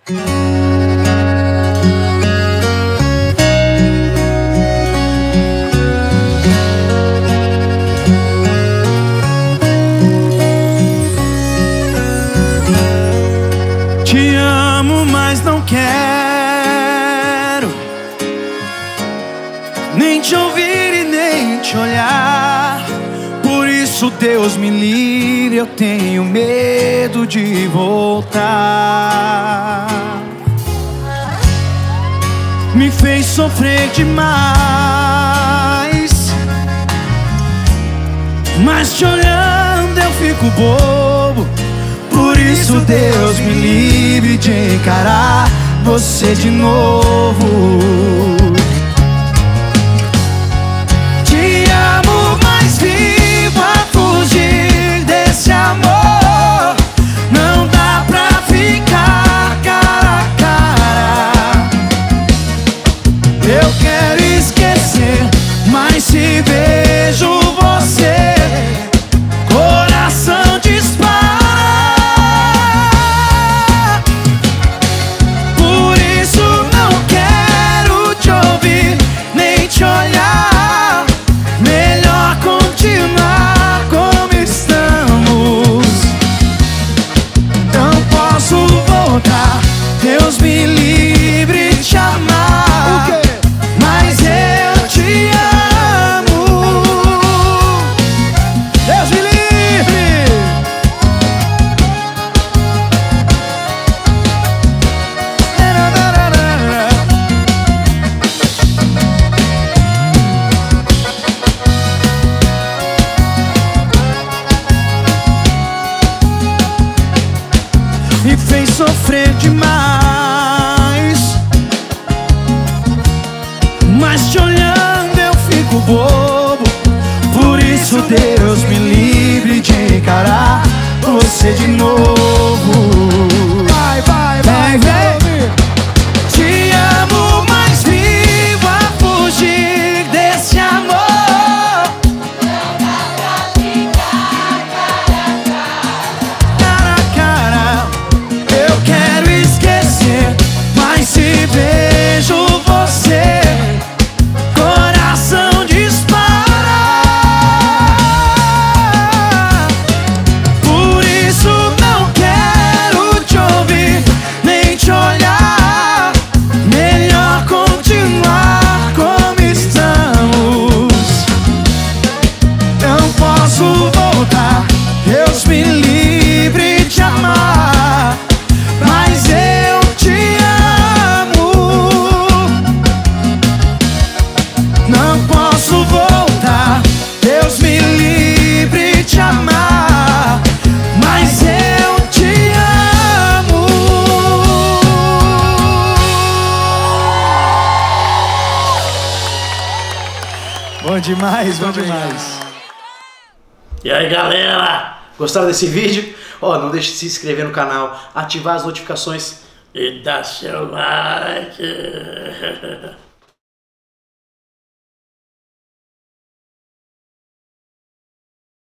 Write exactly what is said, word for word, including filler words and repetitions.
Te amo, mas não quero nem te ouvir e nem te olhar. Por isso, Deus me livre, eu tenho medo de voltar. Me fez sofrer demais, mas te olhando eu fico bobo. Por isso, Deus me livre de encarar você de novo. Te amo, mas vivo a fugir desse amor. Não dá pra ficar cara a cara. Eu quero esquecer, mas se vejo você, coração dispara. Deus me livre de te amar, mas eu te amo. Deus me livre. Me fez sofrer demais, mas te olhando eu fico bobo. Por isso, Deus me livre de encarar você de novo. Vai, vai, vai, vai. Te amo, mas vivo a fugir desse amor. Cara a cara, eu quero esquecer, mas se vejo você, coração dispara. Por isso não quero te ouvir, nem te olhar. Melhor continuar como estamos. Não posso voltar. Deus me livre de amar, mas eu te amo. Não posso voltar. Deus me livre de amar, mas eu te amo. Bom demais, bom demais. E aí, galera, gostaram desse vídeo? Ó, não deixe de se inscrever no canal, ativar as notificações e dar seu like.